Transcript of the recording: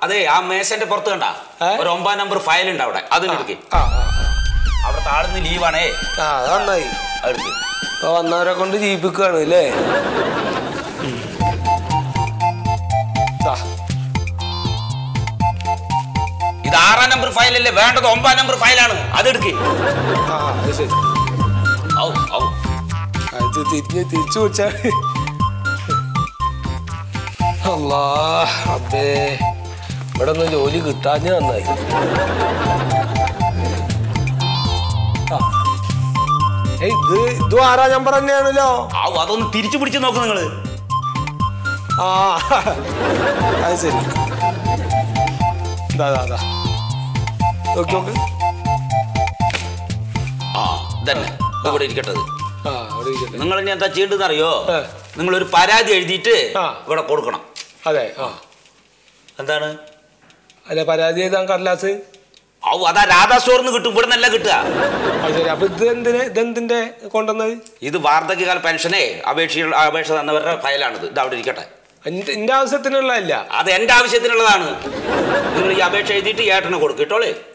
അതെ ആ മേശന്റെ പുറത്ത് കണ്ട ഒരു 9 നമ്പർ ഫയൽ ഉണ്ട് അവിടെ അതിനെടുക്ക് അവിടെ താഴ്ന്ന് ലീവാണേ നന്നായി എടുക്ക് വന്നവരെ കൊണ്ട് ജീവിപ്പിക്കുകയാണ് അല്ലേ ഇത് 6 നമ്പർ ഫയലല്ലേ വേണ്ടത് 9 നമ്പർ ഫയലാണ് അതെടുക്ക് ശരി തിരിച്ചു വെച്ചാ അല്ലാ അബേ ഇവിടെ ഒന്ന് ജോലി കിട്ടാഞ്ഞ നന്നായി ഇത് 6 നമ്പർ തന്നെയാണല്ലോ അതൊന്ന് തിരിച്ചു പിടിച്ച് നോക്ക് നിങ്ങള് അത് ശരി നോക്കി നോക്ക് ഇതന്നെ ഇവിടെ ഇരിക്കട്ടത് നിങ്ങൾ ഇനി എന്താ ചെയ്യേണ്ടതെന്ന് അറിയോ നിങ്ങളൊരു പരാതി എഴുതിയിട്ട് ഇവിടെ കൊടുക്കണം അതെ എന്താണ് അല്ലെ പരാതി എഴുതാൻ കടലാസ് അതാ രാധാ സ്റ്റോറിന്ന് കിട്ടും ഇവിടെ നല്ല കിട്ടുക അപ്പൊ ഇതെന്തിന്റെ കൊണ്ടുവന്നത് ഇത് വാർദ്ധക്യകാല പെൻഷനെ അപേക്ഷ തന്നവരുടെ ഫയലാണിത് ഇത് അവിടെ ഇരിക്കട്ടെ എന്റെ ആവശ്യത്തിനുള്ളതല്ല അത് എന്റെ ആവശ്യത്തിനുള്ളതാണ് നിങ്ങൾ ഈ അപേക്ഷ എഴുതിയിട്ട് ഏട്ടനെ കൊടുക്കും കേട്ടോളേ